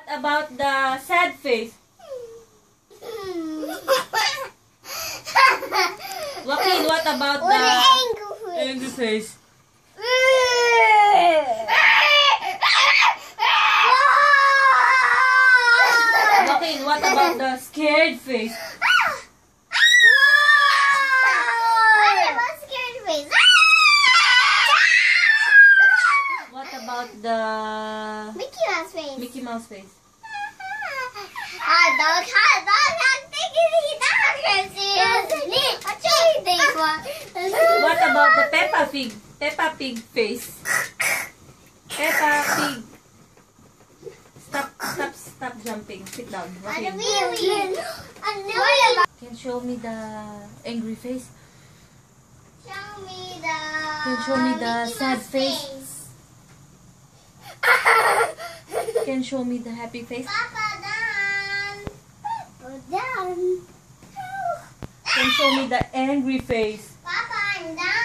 about the sad face? Joaquin, what about the angry face? Joaquin, what about the scared face? What about the Mickey Mouse face? What about the Peppa Pig face? Peppa Pig. Stop jumping. Sit down. Okay. Can you show me the angry face? Can you show me the sad face? Can you show me the happy face? Done. Can you show me the angry face? Papa, I'm done.